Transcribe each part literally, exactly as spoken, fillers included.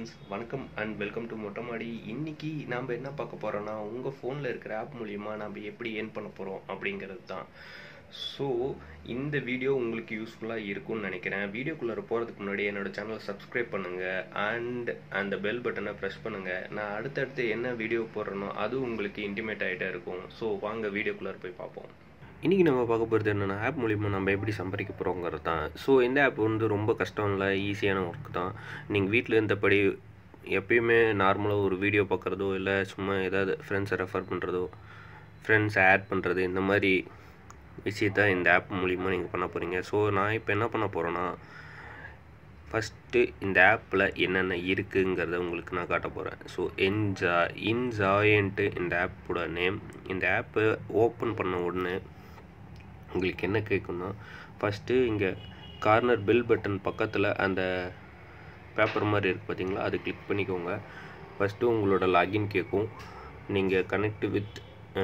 Friends, வணக்கம் and welcome to மொட்டை மாடி. இன்னைக்கு நாம் என்ன பார்க்க போகிறோன்னா, உங்கள் ஃபோனில் இருக்கிற ஆப் மூலிமா நம்ம எப்படி ஏர்ன் பண்ண போகிறோம் அப்படிங்கிறது தான். ஸோ இந்த வீடியோ உங்களுக்கு யூஸ்ஃபுல்லாக இருக்கும்னு நினைக்கிறேன். வீடியோக்குள்ளே போகிறதுக்கு முன்னாடி என்னோட சேனலை சப்ஸ்கிரைப் பண்ணுங்கள் அண்ட் அந்த பெல் பட்டனை ப்ரெஸ் பண்ணுங்கள். நான் அடுத்தடுத்து என்ன வீடியோ போடுறேனோ அது உங்களுக்கு இன்டிமேட் ஆகிட்டே இருக்கும். ஸோ வாங்க வீடியோக்குள்ளே போய் பார்ப்போம். இன்றைக்கி நம்ம பார்க்க போகிறது என்னென்னா, ஆப் மூலிமா நம்ம எப்படி சம்பாதிக்க போகிறோங்கிறது தான். ஸோ இந்த ஆப் வந்து ரொம்ப கஷ்டம் இல்லை, ஈஸியான ஒர்க் தான். நீங்கள் வீட்டில் இருந்தபடி எப்பயுமே நார்மலாக ஒரு வீடியோ பார்க்குறதோ இல்லை சும்மா ஏதாவது ஃப்ரெண்ட்ஸை ரெஃபர் பண்ணுறதோ, ஃப்ரெண்ட்ஸை ஆட் பண்ணுறது, இந்த மாதிரி விஷயத்த இந்த ஆப் மூலிமா நீங்கள் பண்ண போகிறீங்க. ஸோ நான் இப்போ என்ன பண்ண போகிறேன்னா, ஃபஸ்ட்டு இந்த ஆப்பில் என்னென்ன இருக்குங்கிறத உங்களுக்கு நான் காட்ட போகிறேன். ஸோ என்ஜா இன்ஜாயின்ட்டு இந்த ஆப்போட நேம். இந்த ஆப்பை ஓப்பன் பண்ண உடனே உங்களுக்கு என்ன கேட்குன்னா, ஃபஸ்ட்டு இங்கே கார்னர் பெல் பட்டன் பக்கத்தில் அந்த பேப்பர் மாதிரி இருக்குது பார்த்தீங்களா, அது கிளிக் பண்ணிக்கோங்க. ஃபஸ்ட்டு உங்களோட லாகின் கேட்கும். நீங்கள் கனெக்ட் வித்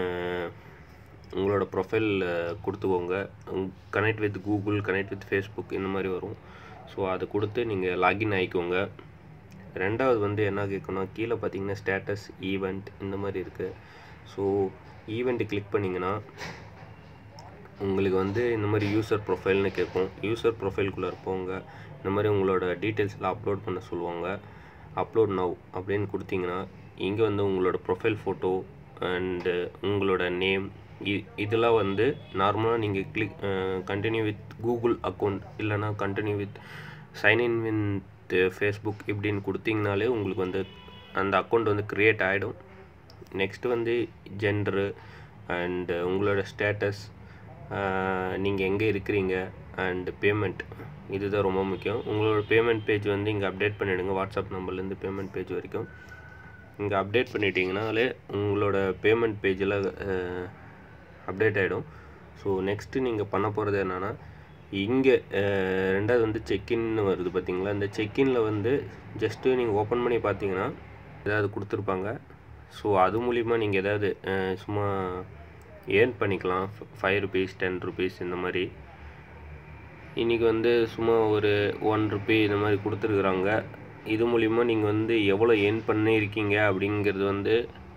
உங்களோட ப்ரொஃபைல் கொடுத்துக்கோங்க. Connect with Google, connect with Facebook, இந்த மாதிரி வரும். ஸோ அதை கொடுத்து நீங்கள் லாகின் ஆகிக்கோங்க. ரெண்டாவது வந்து என்ன கேட்குன்னா, கீழே பார்த்தீங்கன்னா ஸ்டேட்டஸ், ஈவெண்ட், இந்த மாதிரி இருக்குது. ஸோ ஈவெண்ட்டு கிளிக் பண்ணிங்கன்னா உங்களுக்கு வந்து இந்த மாதிரி யூசர் ப்ரொஃபைல்னு கேட்கும். யூசர் ப்ரொஃபைல்குள்ளே இருப்பவங்க இந்த மாதிரி உங்களோட டீட்டெயில்ஸ்லாம் அப்லோட் பண்ண சொல்லுவாங்க. அப்லோட் நவ் அப்படின்னு கொடுத்தீங்கன்னா இங்கே வந்து உங்களோட ப்ரொஃபைல் ஃபோட்டோ அண்டு உங்களோட நேம் இ இதெல்லாம் வந்து நார்மலாக நீங்கள் click continue with Google account இல்லைனா continue with sign in with Facebook இப்படின்னு கொடுத்தீங்கனாலே உங்களுக்கு வந்து அந்த அக்கௌண்ட் வந்து க்ரியேட் ஆகிடும். நெக்ஸ்ட்டு வந்து ஜெண்டரு அண்டு உங்களோட ஸ்டேட்டஸ், நீங்கள் எங்கே இருக்கிறீங்க அண்டு பேமெண்ட், இதுதான் ரொம்ப முக்கியம். உங்களோட பேமெண்ட் பேஜ் வந்து இங்கே அப்டேட் பண்ணிவிடுங்க. வாட்ஸ்அப் நம்பர்லேருந்து பேமெண்ட் பேஜ் வரைக்கும் இங்கே அப்டேட் பண்ணிட்டீங்கனாலே உங்களோட பேமெண்ட் பேஜில் அப்டேட் ஆகிடும். ஸோ நெக்ஸ்ட்டு நீங்கள் பண்ண போகிறது என்னென்னா, இங்கே ரெண்டாவது வந்து செக்இன்னு வருது பார்த்தீங்களா, இந்த செக்இனில் வந்து ஜஸ்ட்டு நீங்கள் ஓப்பன் பண்ணி பார்த்தீங்கன்னா ஏதாவது கொடுத்துருப்பாங்க. ஸோ அது மூலிமா நீங்கள் ஏதாவது சும்மா ஏர்ன் பண்ணிக்கலாம். ஃபைவ் ருபீஸ், டென் ருபீஸ் இந்த மாதிரி. இன்றைக்கி வந்து சும்மா ஒரு ஒன் ருபி இந்த மாதிரி கொடுத்துருக்குறாங்க. இது மூலிமா நீங்கள் வந்து எவ்வளோ ஏர்ன் பண்ணியிருக்கீங்க அப்படிங்கிறது வந்து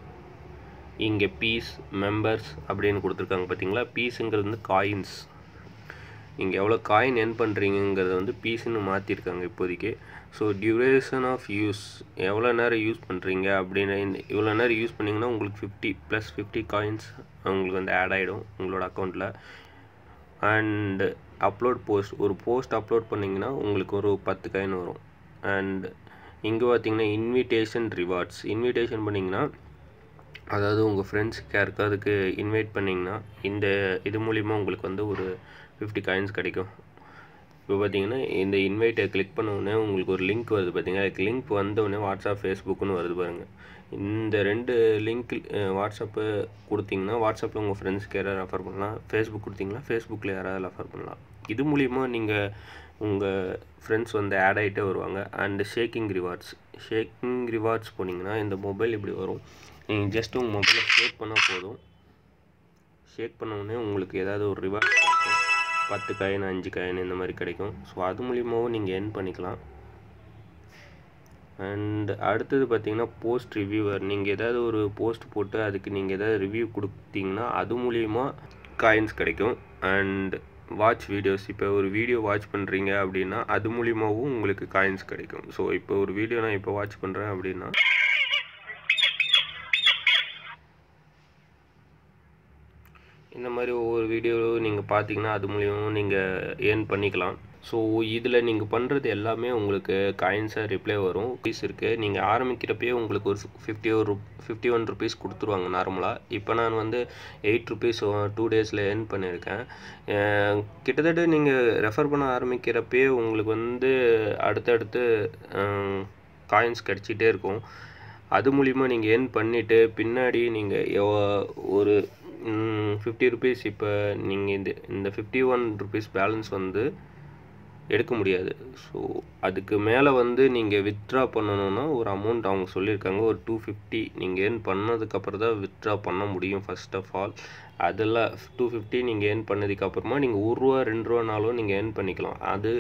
இங்கே பீஸ், மெம்பர்ஸ் அப்படின்னு கொடுத்துருக்காங்க பார்த்தீங்களா. பீஸுங்கிறது வந்து காயின்ஸ். நீங்கள் எவ்வளோ காயின் ஏர்ன் பண்ணுறீங்கிறத வந்து பீஸுன்னு மாற்றிருக்காங்க இப்போதைக்கு. ஸோ டியூரேஷன் ஆஃப் யூஸ், எவ்வளோ நேரம் யூஸ் பண்ணுறீங்க அப்படின்னு, இந்த இவ்வளோ நேரம் யூஸ் பண்ணிங்கன்னா உங்களுக்கு ஃபிஃப்டி ப்ளஸ் ஃபிஃப்டி காயின்ஸ் உங்களுக்கு வந்து ஆட் ஆகிடும் உங்களோட அக்கௌண்ட்டில். அண்டு அப்லோட் போஸ்ட், ஒரு போஸ்ட் அப்லோட் பண்ணிங்கன்னா உங்களுக்கு ஒரு பத்து காயின் வரும். அண்ட் இங்கே பார்த்தீங்கன்னா இன்விடேஷன் ரிவார்ட்ஸ், இன்விடேஷன் பண்ணிங்கன்னா அதாவது உங்கள் ஃப்ரெண்ட்ஸுக்கு யாருக்காதுக்கு இன்வைட் பண்ணிங்கன்னா இந்த இது மூலிமா உங்களுக்கு வந்து ஒரு ஃபிஃப்டி காயின்ஸ் கிடைக்கும். இப்போ பார்த்தீங்கன்னா இந்த இன்வைட்டை கிளிக் பண்ணவுடனே உங்களுக்கு ஒரு லிங்க் வருது பார்த்தீங்கன்னா, அதுக்கு லிங்க் வந்தவுடனே வாட்ஸ்அப், ஃபேஸ்புக்குன்னு வருது பாருங்கள். இந்த ரெண்டு லிங்க் வாட்ஸ்அப்பு கொடுத்தீங்கன்னா வாட்ஸ்அப்பில் உங்கள் ஃப்ரெண்ட்ஸ்க்கு யாராவது ரெஃபர் பண்ணலாம். ஃபேஸ்புக் கொடுத்தீங்கன்னா ஃபேஸ்புக்கில் யாராவது ரெஃபர் பண்ணலாம். இது மூலிமா நீங்கள் உங்கள் ஃப்ரெண்ட்ஸ் வந்து ஆட் ஆகிட்டே வருவாங்க. And shaking rewards, shaking rewards போனீங்கன்னா இந்த மொபைல் இப்படி வரும். நீங்கள் ஜஸ்ட் உங்கள் மொபைலை ஷேக் பண்ணால் போதும். ஷேக் பண்ணவுடனே உங்களுக்கு ஏதாவது ஒரு ரிவார்ட் கிடைக்கும். பத்து காயின், அஞ்சு காயின் இந்த மாதிரி கிடைக்கும். ஸோ அது மூலிமாவும் நீங்கள் ஏர்ன் பண்ணிக்கலாம். அண்ட் அடுத்தது பார்த்தீங்கன்னா போஸ்ட் ரிவ்யூவர். நீங்கள் ஏதாவது ஒரு போஸ்ட் போட்டு அதுக்கு நீங்கள் ஏதாவது ரிவ்யூ கொடுத்தீங்கன்னா அது மூலிமா காயின்ஸ் கிடைக்கும். அண்ட் வாட்ச் வீடியோஸ், இப்போ ஒரு வீடியோ வாட்ச் பண்ணுறீங்க அப்படின்னா அது மூலிமாவும் உங்களுக்கு காயின்ஸ் கிடைக்கும். ஸோ இப்போ ஒரு வீடியோ நான் இப்போ வாட்ச் பண்ணுறேன் அப்படின்னா இந்த மாதிரி ஒவ்வொரு வீடியோ நீங்கள் பார்த்தீங்கன்னா அது மூலியமாக நீங்கள் ஏர்ன் பண்ணிக்கலாம். ஸோ இதில் நீங்கள் பண்ணுறது எல்லாமே உங்களுக்கு காயின்ஸாக ரிப்ளை வரும். பீஸ் இருக்குது. நீங்கள் ஆரம்பிக்கிறப்பயே உங்களுக்கு ஒரு ஃபிஃப்டி ஒரு ஃபிஃப்டி ஒன் ருபீஸ் கொடுத்துருவாங்க நார்மலாக. இப்போ நான் வந்து எயிட் ருபீஸ் டூ டேஸில் ஏர்ன் பண்ணியிருக்கேன். கிட்டத்தட்ட நீங்கள் ரெஃபர் பண்ண ஆரம்பிக்கிறப்பயே உங்களுக்கு வந்து அடுத்தடுத்து காயின்ஸ் கிடச்சிட்டே இருக்கும். அது மூலிமா நீங்கள் ஏர்ன் பண்ணிவிட்டு பின்னாடி நீங்கள் ஒரு ஃபிஃப்டி ருபீஸ் இப்போ நீங்கள் இந்த இந்த ஃபிஃப்டி ஒன் ருபீஸ் பேலன்ஸ் வந்து எடுக்க முடியாது. ஸோ அதுக்கு மேலே வந்து நீங்கள் வித்ட்ரா பண்ணணுன்னா ஒரு அமௌண்ட் அவங்க சொல்லியிருக்காங்க, ஒரு டூ ஃபிஃப்டி நீங்கள் ஏர்ன் பண்ணதுக்கப்புறம் தான் வித்ட்ரா பண்ண முடியும். ஃபர்ஸ்ட் ஆஃப் ஆல் அதெல்லாம் டூ ஃபிஃப்டி நீங்கள் ஏர்ன் பண்ணதுக்கப்புறமா நீங்கள் ஒரு ரூபா ரெண்டு ரூபானாலும் நீங்கள் ஏர்ன் பண்ணிக்கலாம். அது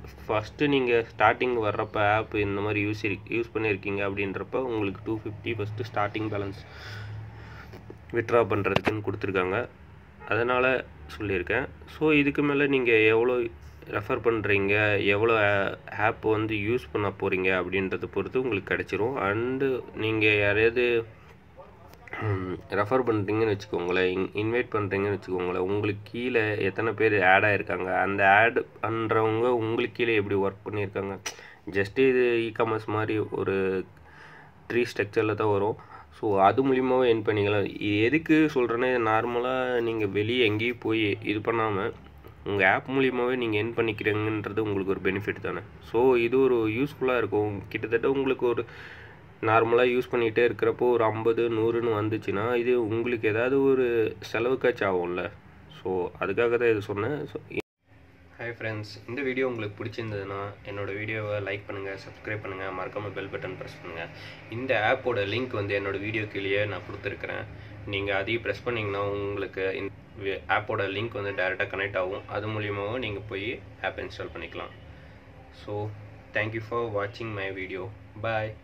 ஃபஸ்ட்டு நீங்கள் ஸ்டார்டிங் வர்றப்போ ஆப் இந்த மாதிரி யூஸ் யூஸ் பண்ணியிருக்கீங்க அப்படின்றப்ப உங்களுக்கு two fifty first starting balance withdraw பண்ணுறதுக்குன்னு கொடுத்துருக்காங்க, அதனால் சொல்லியிருக்கேன். ஸோ இதுக்கு மேலே நீங்கள் எவ்வளோ ரெஃபர் பண்ணுறீங்க, எவ்வளோ ஆப் வந்து யூஸ் பண்ண போகிறீங்க அப்படின்றத பொறுத்து உங்களுக்கு கிடச்சிரும். அண்டு நீங்கள் யாரையாவது ரெஃபர் பண்ணுறீங்கன்னு வச்சுக்கோங்களேன், இன் இன்வைட் பண்ணுறீங்கன்னு வச்சுக்கோங்களேன், உங்களுக்கு கீழே எத்தனை பேர் ஆட் ஆகிருக்காங்க, அந்த ஆட் பண்ணுறவங்க உங்களுக்கு கீழே எப்படி ஒர்க் பண்ணியிருக்காங்க, ஜஸ்ட்டு இது இ காமர்ஸ் மாதிரி ஒரு ட்ரீ ஸ்ட்ரக்சரில் தான் வரும். ஸோ அது மூலியமாகவே என் பண்ணிக்கலாம். இது எதுக்கு சொல்கிறேன்னா, நார்மலாக நீங்கள் வெளியே எங்கேயும் போய் இது பண்ணாமல் உங்கள் ஆப் மூலியமாகவே நீங்கள் என் பண்ணிக்கிறீங்கன்றது உங்களுக்கு ஒரு பெனிஃபிட் தானே. ஸோ இது ஒரு யூஸ்ஃபுல்லாக இருக்கும். கிட்டத்தட்ட உங்களுக்கு ஒரு நார்மலாக யூஸ் பண்ணிகிட்டே இருக்கிறப்போ ஒரு ஐம்பது நூறுன்னு வந்துச்சுன்னா இது உங்களுக்கு ஏதாவது ஒரு செலவுக்காச்சும் ஆகும்ல. ஸோ அதுக்காக தான் இது சொன்னேன். ஸோ ஹாய் ஃப்ரெண்ட்ஸ், இந்த வீடியோ உங்களுக்கு பிடிச்சிருந்ததுன்னா என்னோடய வீடியோவை லைக் பண்ணுங்கள், சப்ஸ்கிரைப் பண்ணுங்கள், மறக்காமல் பெல் பட்டன் ப்ரெஸ் பண்ணுங்கள். இந்த ஆப்போட லிங்க் வந்து என்னோடய வீடியோ கீழே நான் கொடுத்துருக்குறேன். நீங்கள் அதையும் ப்ரெஸ் பண்ணிங்கன்னா உங்களுக்கு இந்த ஆப்போட லிங்க் வந்து டைரெக்டாக கனெக்ட் ஆகும். அது மூலியமாகவும் நீங்கள் போய் ஆப் இன்ஸ்டால் பண்ணிக்கலாம். ஸோ தேங்க்யூ ஃபார் வாட்சிங் மை வீடியோ. பாய்.